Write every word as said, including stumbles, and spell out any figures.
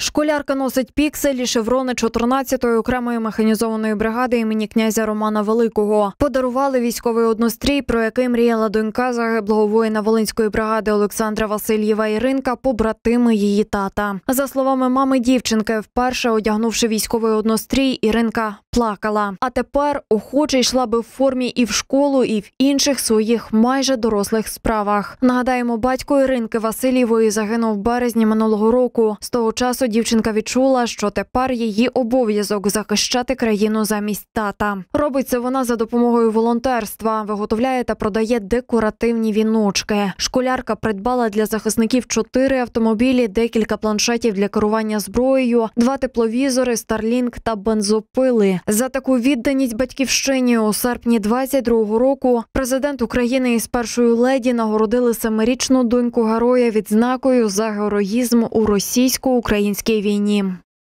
Школярка носить пікселі, шеврони чотирнадцятої окремої механізованої бригади імені князя Романа Великого. Подарували військовий однострій, про який мріяла донька загиблого воїна Волинської бригади Олександра Васильєва Іринка, побратими її тата. За словами мами дівчинки, вперше одягнувши військовий однострій, Іринка плакала. А тепер охоче йшла би в формі і в школу, і в інших своїх майже дорослих справах. Нагадаємо, батько Іринки Васильєвої загинув в березні минулого року. З того часу дівчинка відчула, що тепер її обов'язок захищати країну замість тата. Робить це вона за допомогою волонтерства, виготовляє та продає декоративні віночки. Школярка придбала для захисників чотири автомобілі, декілька планшетів для керування зброєю, два тепловізори, Starlink та бензопили. За таку відданість батьківщині у серпні двадцять другого року президент України із першою леді нагородили семирічну доньку героя відзнакою за героїзм у російсько-українській війні.